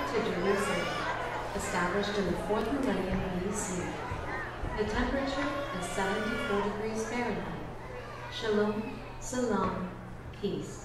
to Jerusalem, established in the 4th millennium BC. The temperature is 74 degrees Fahrenheit. Shalom, salam, peace.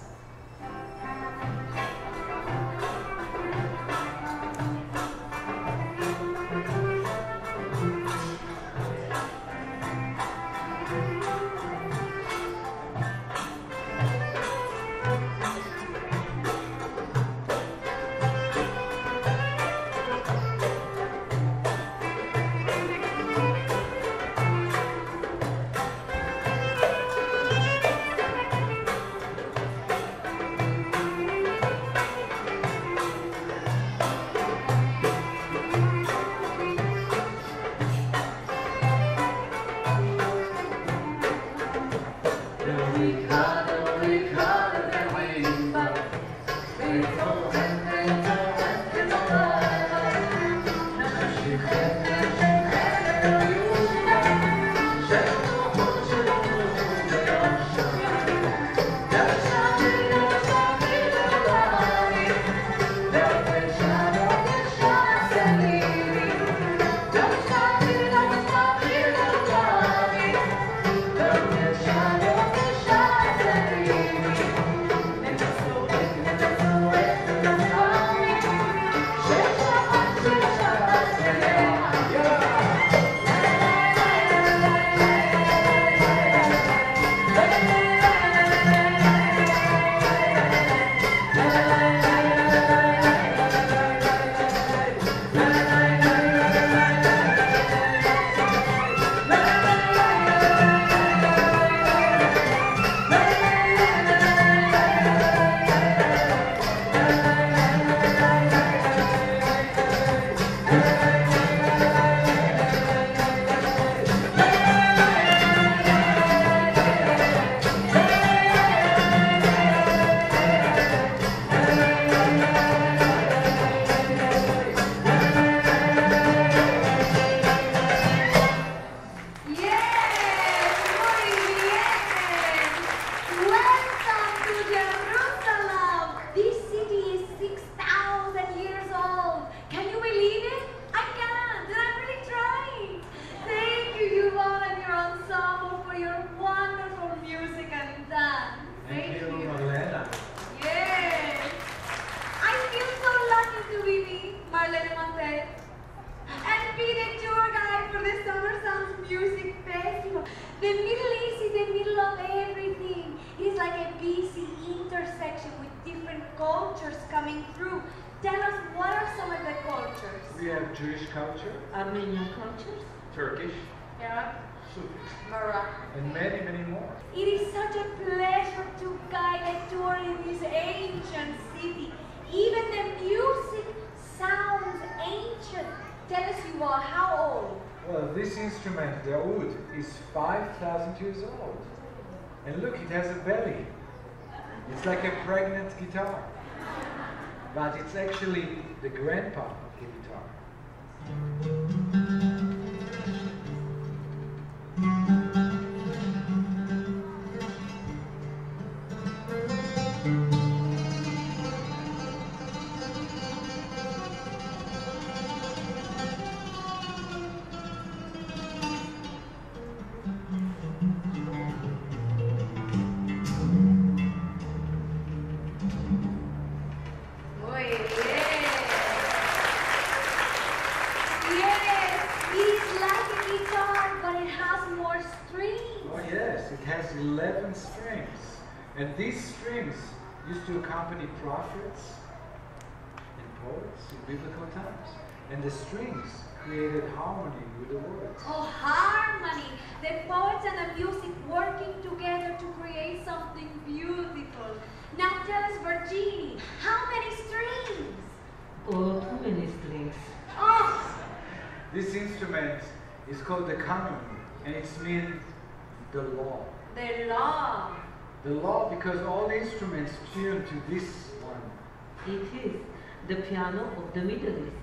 The Middle East is the middle of everything. It is like a busy intersection with different cultures coming through. Tell us, what are some of the cultures? We have Jewish culture, Armenian cultures, Turkish, Arab, Sufi, Moroccan. and many, many more. It is such a pleasure to guide a tour in this ancient city. Even the music sounds ancient. Tell us, you are how old? Well, this instrument, the oud, is 5,000 years old. And look, it has a belly. It's like a pregnant guitar. But it's actually the grandpa of the guitar. And these strings used to accompany prophets and poets in biblical times. And the strings created harmony with the words. Oh, harmony! The poets and the music working together to create something beautiful. Now tell us, Virginie, how many strings? Oh, too many strings. Oh! This instrument is called the kanun, and it means the law. The law. The law, because all the instruments tune to this one. It is the piano of the Middle East.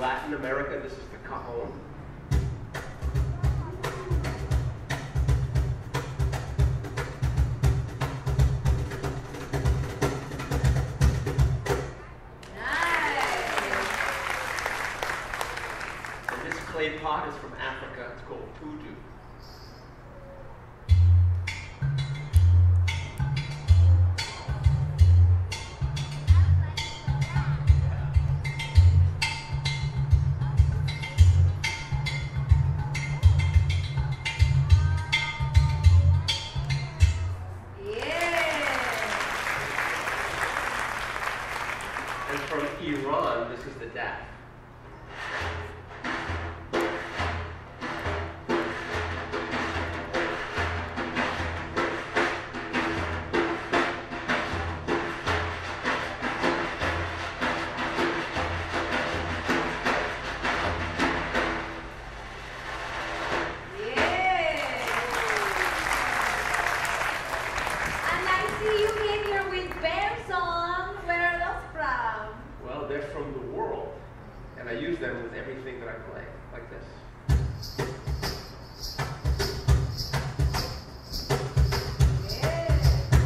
Latin America, this is the cajon. Clay pot is from Africa. It's called pudu. And from Iran, this is the daf. And I use them with everything that I play, like this. Yeah.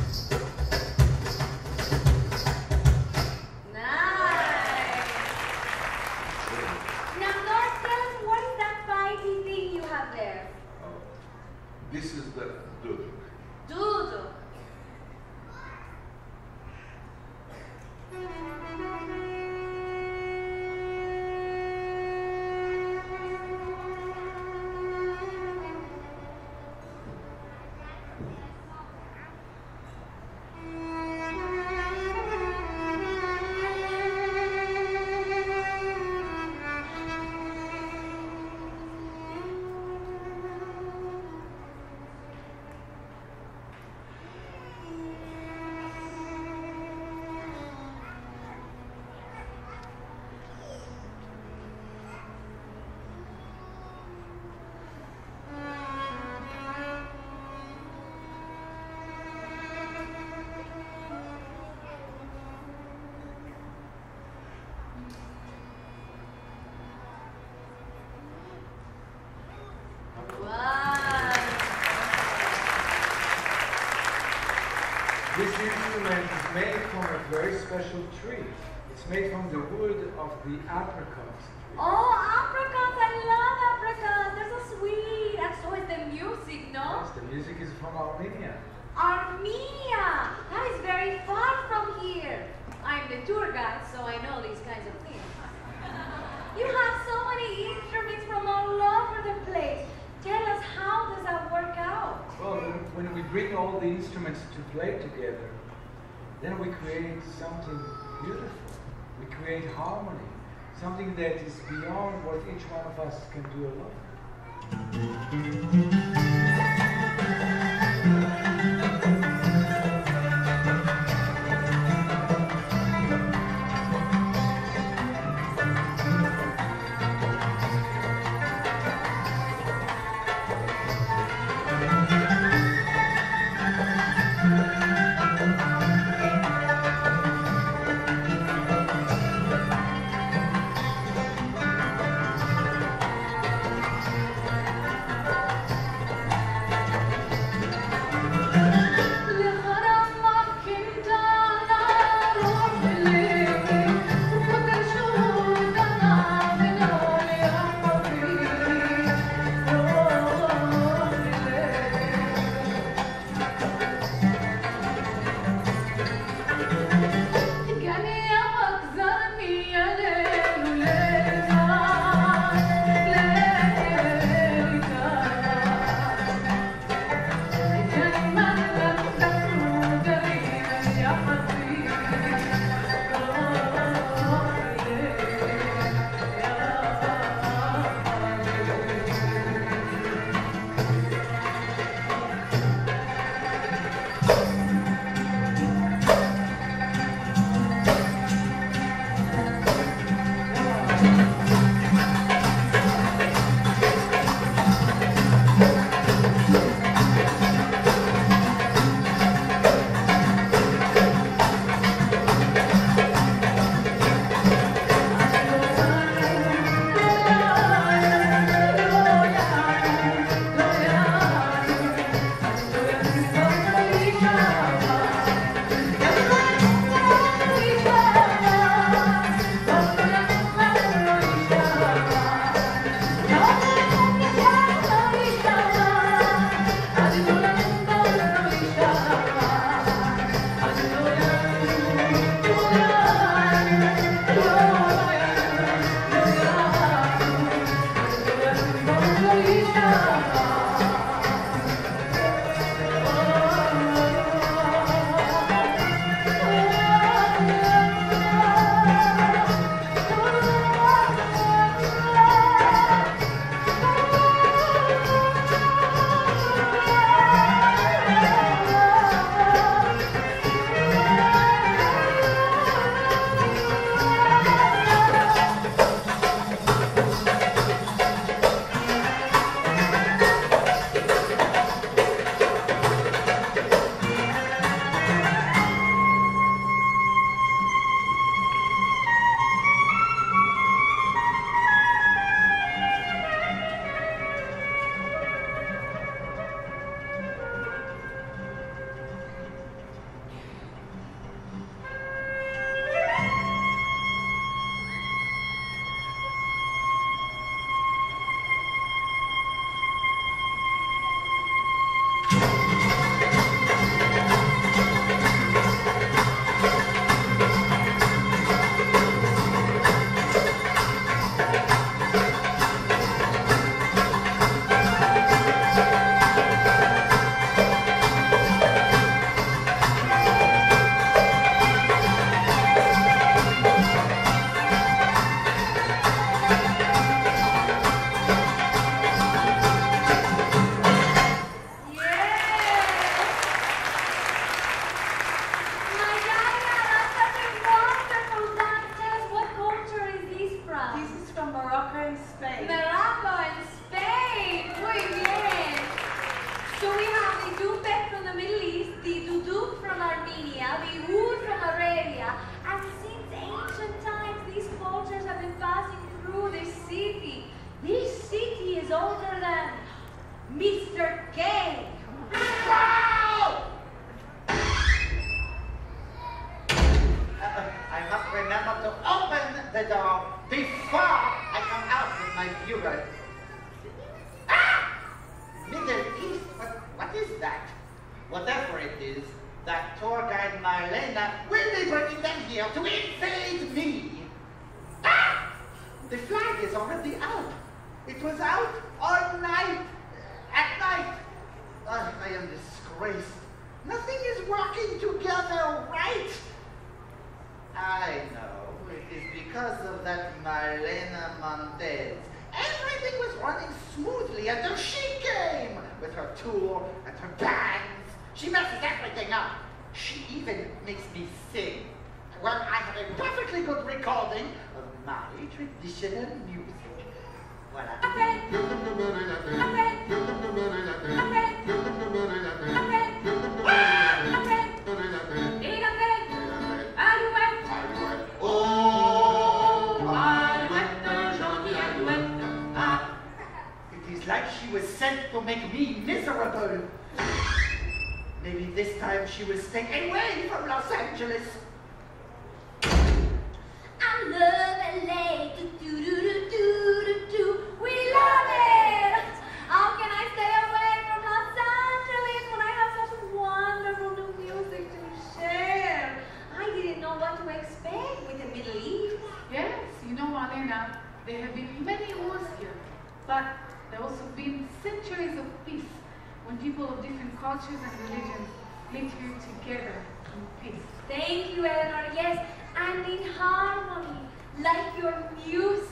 Nice. Now, Lord, tell us, what is that fighty thing you have there? This is the duduk. Duduk. This instrument is made from a very special tree. It's made from the wood of the apricot tree. Oh, apricots! I love apricots! They're so sweet! And so is the music, no? Yes, the music is from Armenia. Armenia! That is very far from here. I'm the tour guide, so I know these kinds of things. You have so many instruments from all over the place. Tell us, how does that work out? Well, when we bring all the instruments to play together, then we create something beautiful. We create harmony, something that is beyond what each one of us can do alone. remember to open the door before I come out with my bugle. Ah! Middle East? What is that? Whatever it is, that tour guide Marlena will be bringing them here to invade me. Ah! The flag is already out. It was out all night. At night. I am disgraced. Nothing is working together right. I know. It is because of that Marlena Montez. Everything was running smoothly until she came with her tour and her bands. She messes everything up. She even makes me sing. Well, I have a perfectly good recording of my traditional music. Voilà. It is like she was sent to make me miserable. Maybe this time she will stay away from Los Angeles. I love LA, do-do-do-do-do-do. We love it! How can I stay away from Los Angeles when I have such wonderful new music to share? I didn't know what to expect with the Middle East. Yes, you know, Marlena, there have been many wars here, but there have also been centuries of peace when people of different cultures and religions live here together in peace. Thank you, Eleanor. Yes, and in harmony, like your music.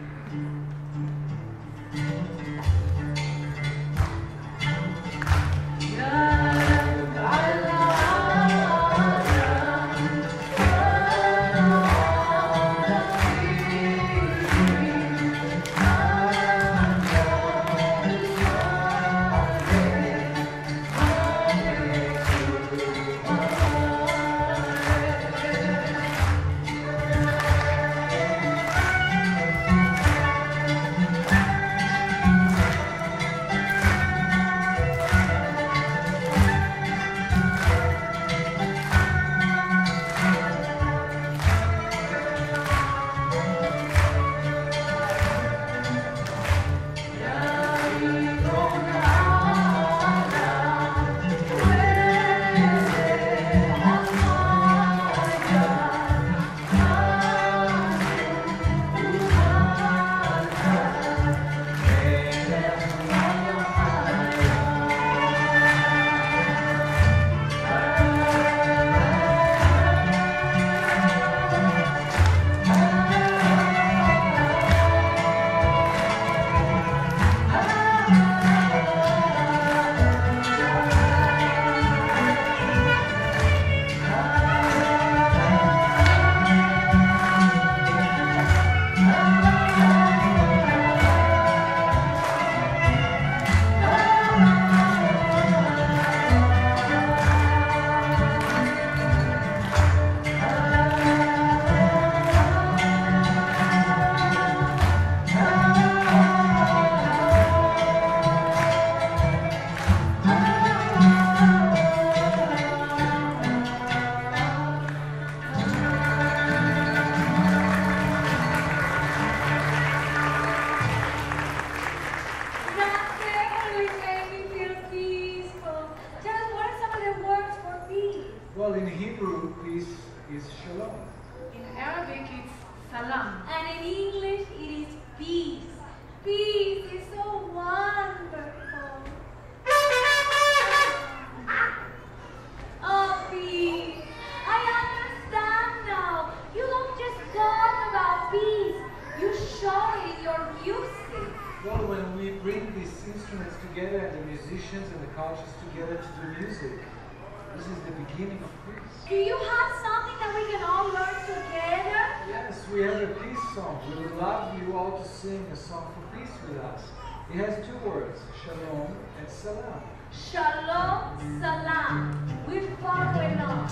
Well, in Hebrew, peace is shalom. In Arabic, it's salam. And in English, it is peace. Peace is so wonderful. Oh, peace. I understand now. You don't just talk about peace. You show it in your music. Well, when we bring these instruments together and the musicians and the cultures together to do music, this is the beginning of peace. Do you have something that we can all learn together? Yes, we have a peace song. We would love you all to sing a song for peace with us. It has two words, shalom and salam. Shalom, salam. We're far along.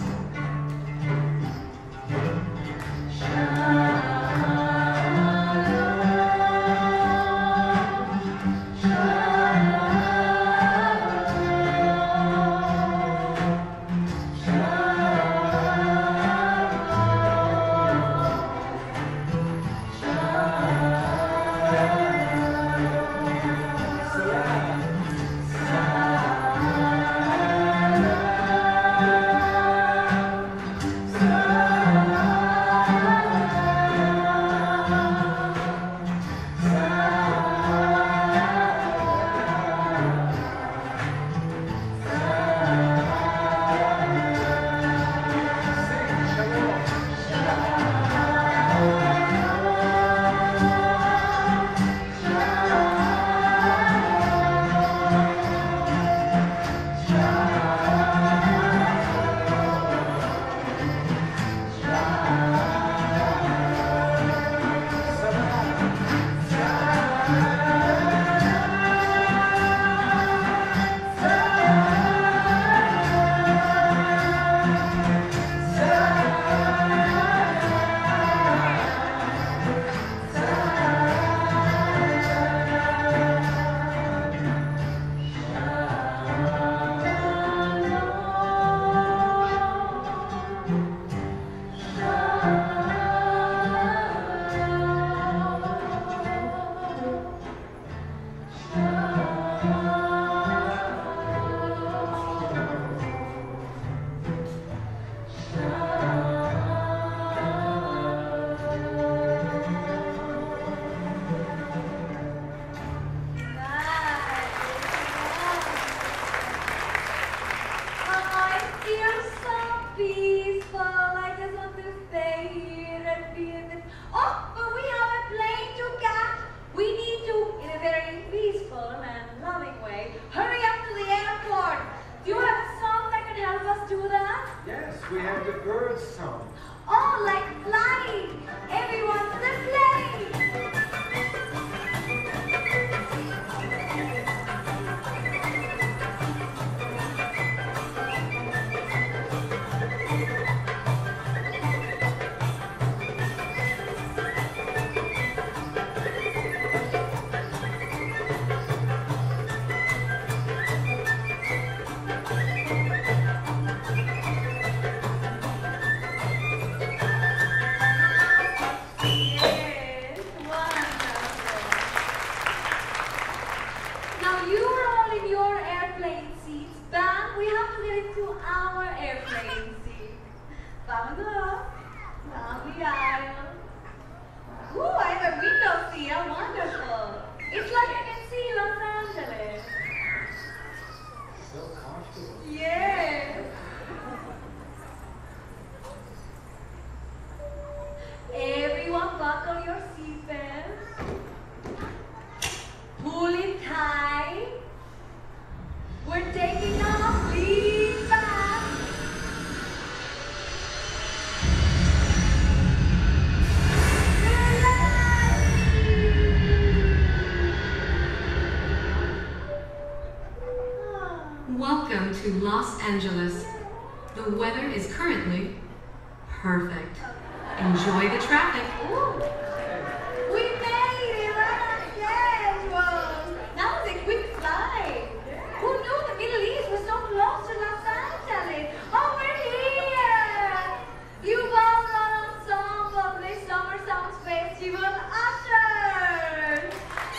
Los Angeles. The weather is currently perfect. Enjoy the traffic. We made it right on schedule. That was a quick flight. Who knew the Middle East was so close to Los Angeles? Oh, we're here. Yuval Run Ensemble, the Summer Sounds Festival Ushers.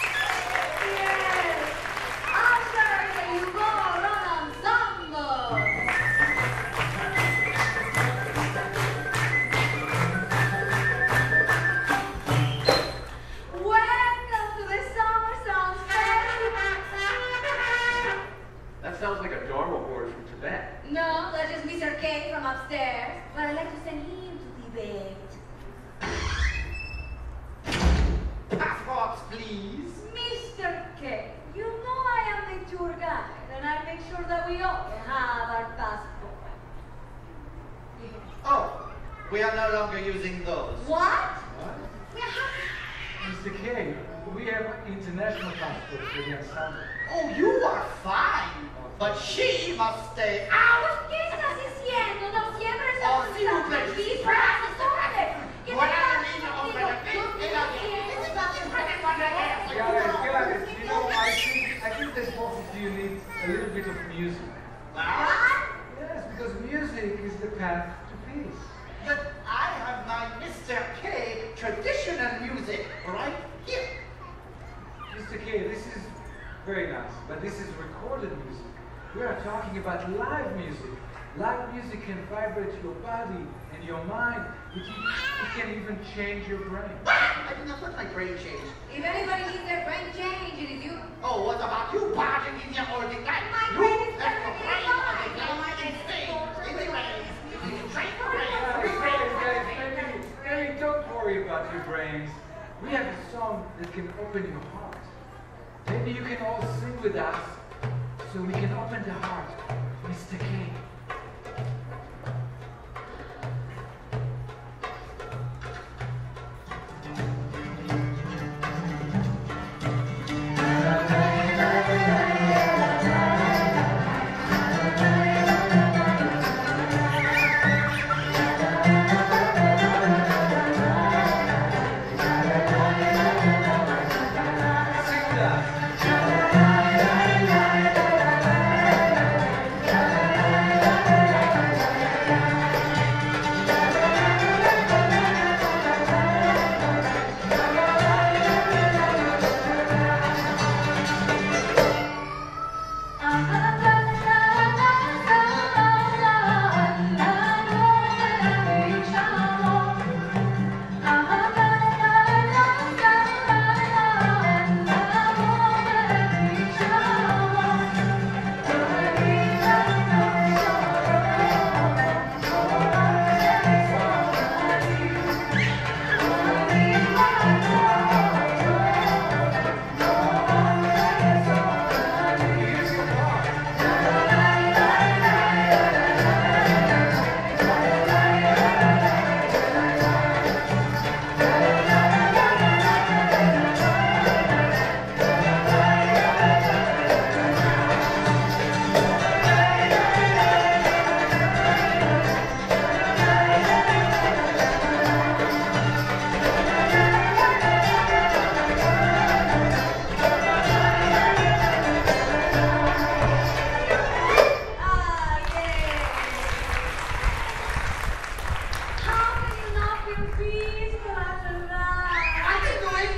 Yes, Ushers, the Yuval Run Ensemble. Welcome to the Summer Sounds Festival. That sounds like a Dharma horn from Tibet. No, that's just Mr. K from upstairs. But I'd like to send him to Tibet. Passports, please. Mr. K, you know I am the tour guide, and I make sure that we all have our passport. Oh, we are no longer using those. What? What? We have... Mr. K, we have international passports for the ensemble. Oh, you are fine, but she must stay out. ¿Qué estás diciendo? No siempre Oh, estamos sí, usando hombre. el mismo pasaporte. ¿Qué te What pasa I mean, contigo? hombre, Yo it's not quiero important what I have. Guys, you know, I think that both of you need a little bit of music. What? Yes, because music is the path to peace. But I have my Mr. K traditional music right here. Mr. K, this is very nice, but this is recorded music. We are talking about live music. Live music can vibrate your body and your mind. It can even change your brain. I did not let my brain change. If anybody needs their brain changed, it is you. Oh, what about you, barging in your ordinary life? My You brain is left the perfectly brain on the fine. ground My in brain is Spain. totally Anyways, you can train the Guys, maybe don't worry about your brains. We have a song that can open your heart. Maybe you can all sing with us so we can open the heart, Mr. K. Sing that. Ah, yes. How can you not feel peaceful after that? I can do it.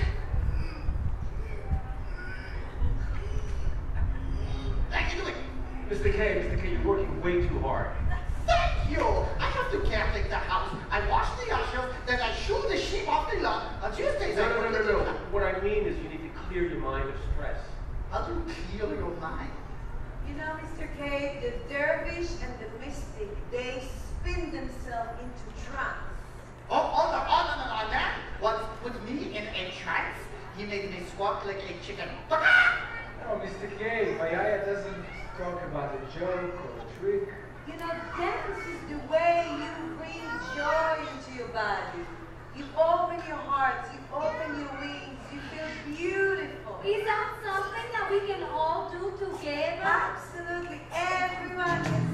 I can do it. Mr. K, you're working way too hard. Thank you. I have to caretaker the house. I wash the ushers, then I shoo the sheep off the lawn. On Tuesdays, I go to the No. What I mean is you need to clear your mind of stress. How do you clear your mind? You know, Mr. K, the dervish and the mystic, they spin themselves into trance. Oh, no, that once put me in a trance. He made me squawk like a chicken. Oh, Mr. K, Mayaya doesn't talk about a joke or a trick. You know, dance is the way you bring joy into your body. You open your heart, you open your wings, you feel beautiful. Is that something that we can all do together? Absolutely, everyone can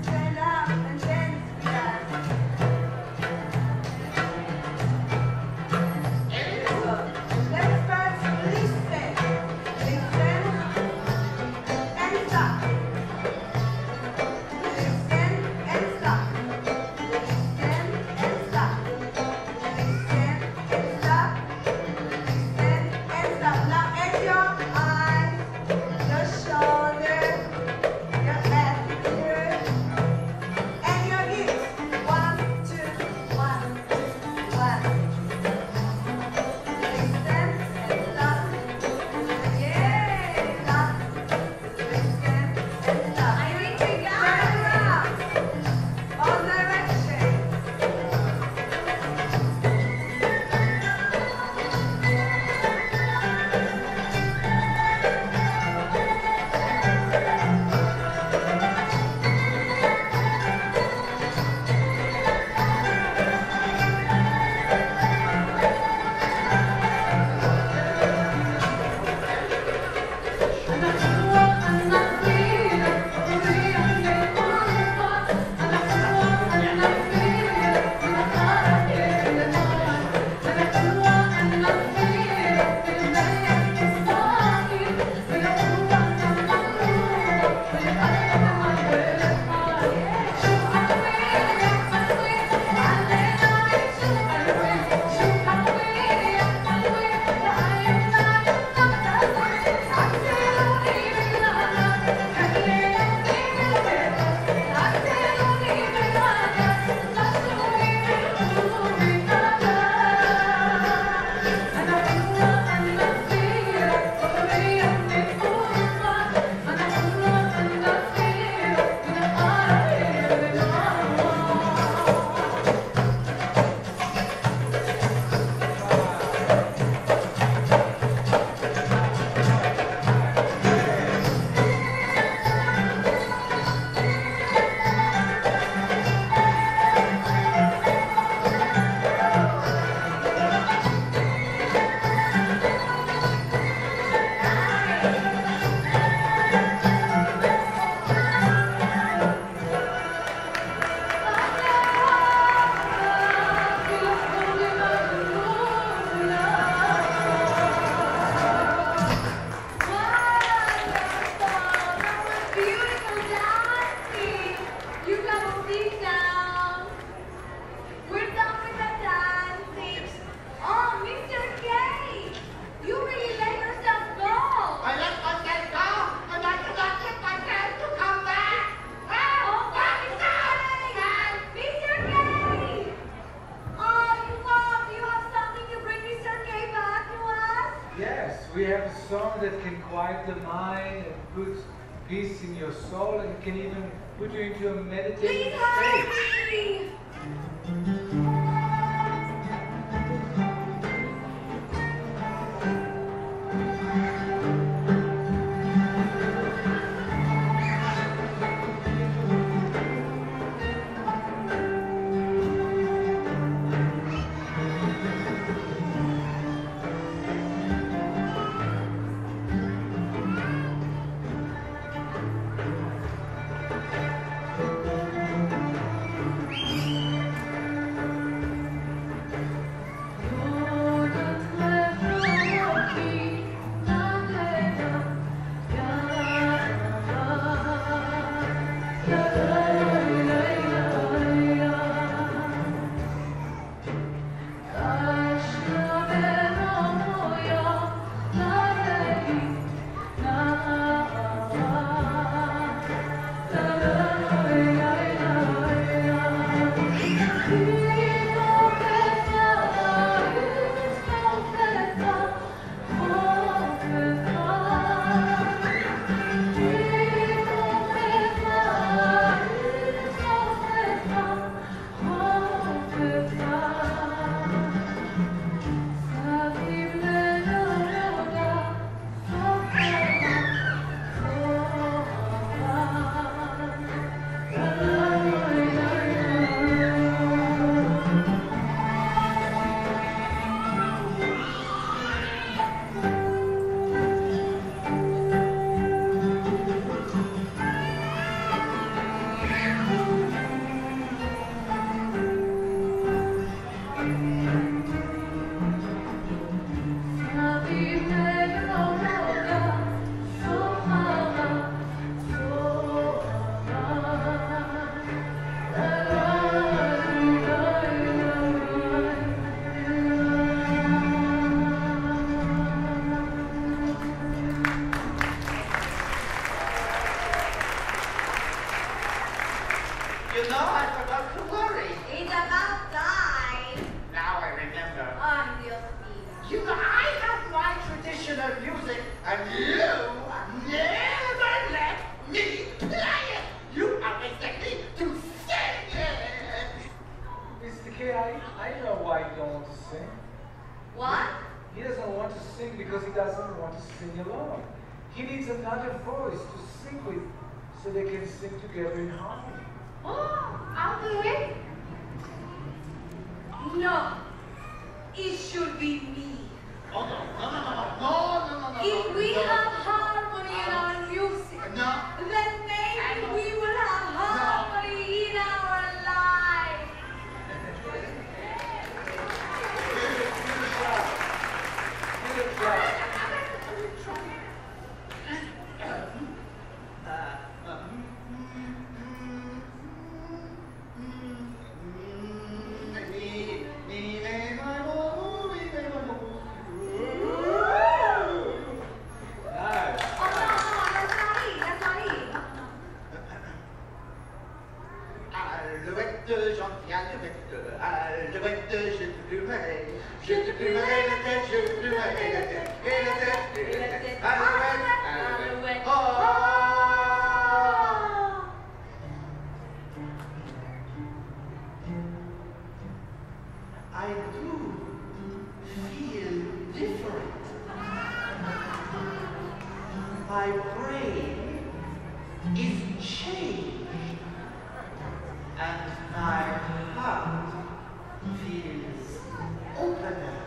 We have a song that can quiet the mind and put peace in your soul, and it can even put you into a meditative Please state. hurry me! You know, I forgot to worry. It's about time. Now I remember. Ay, Dios mío. You know, I have my traditional music, and you never let me play it. You are expecting to sing it. Mr. K, I know why you don't want to sing. What? He doesn't want to sing because he doesn't want to sing alone. He needs another voice to sing with so they can sing together in harmony. Oh, I'll do it. No, it should be me. Oh, no. If we have harmony in our music, then maybe we will have harmony in our life. Give it a try. Nice. Oh, no, that's not it. Alouette, gentille alouette, alouette, je te plumerai la tête, je te plumerai la tête, et la tête, et la tête, alouette, alouette, oh. I do feel different. My brain is changed, and my heart feels opener.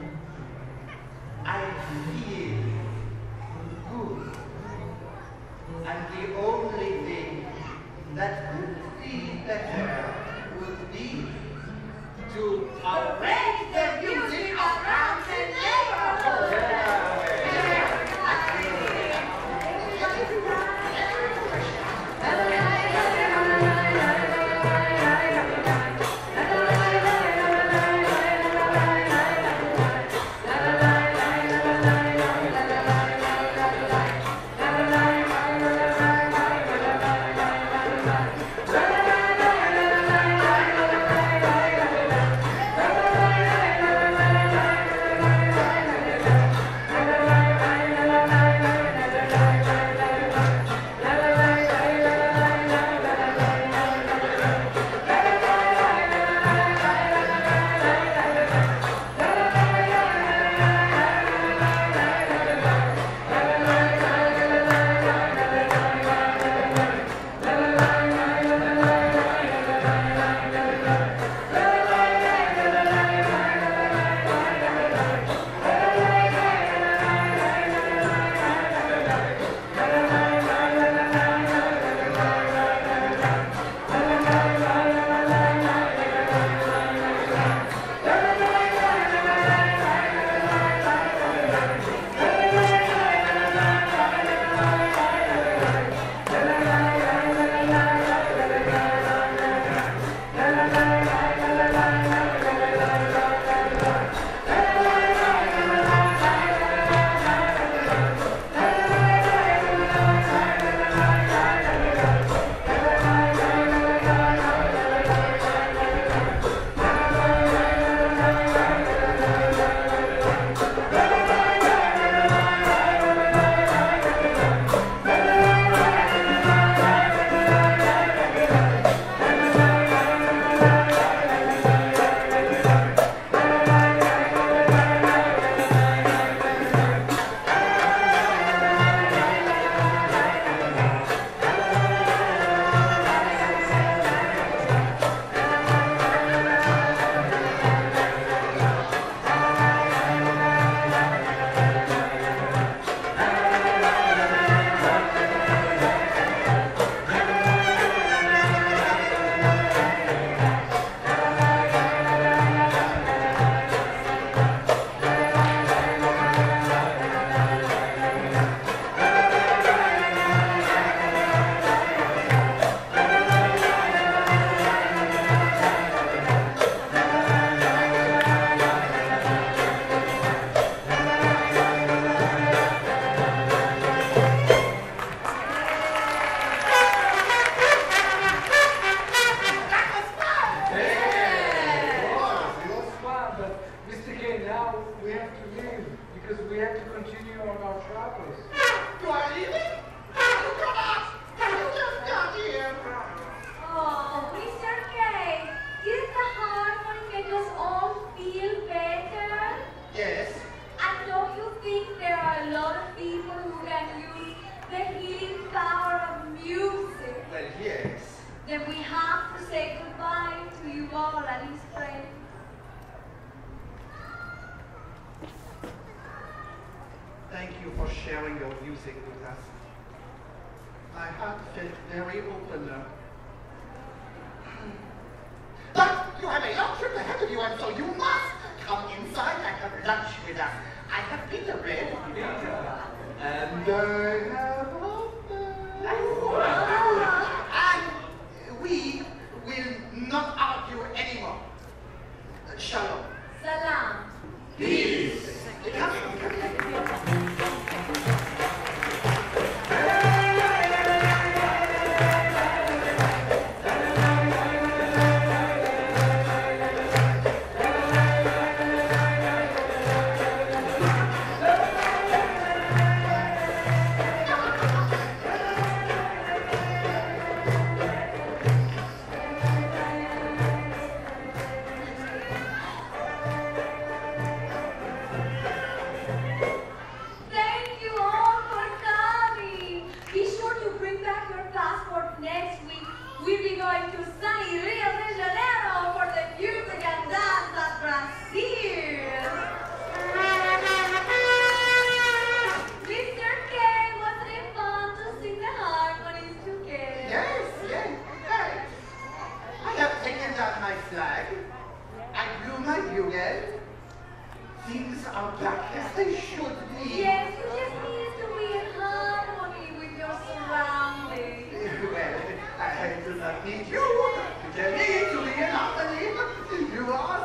I feel good, and the only thing that could be better would be to arrange the music around the neighborhood. now we have to leave because we have to continue on our travels. You are leaving? You cannot! You just got here! Oh, Mr. K, didn't the harmony make us all feel better? Yes. And don't you think there are a lot of people who can use the healing power of music? Well, yes. Then we have to say goodbye to you all and his friends. Thank you for sharing your music with us. My heart felt very open now. But you have a long trip ahead of you, and so you must come inside and have lunch with us. I have pita bread. And I have and we will not argue anymore. Shalom. Salam. Peace. Come. Thank you all for coming. Be sure to bring back your passport next week. We'll be going to sunny Rio de Janeiro for the music and dance at Brazil. Mr. K, wasn't it fun to sing the harmonies together? Yes, yes, yes. I have taken down my flag. I blew my bugle. Things are back as they should be. Yes, you just need to be in harmony with your surroundings. Well, I do not need you to tell me to be in harmony. You are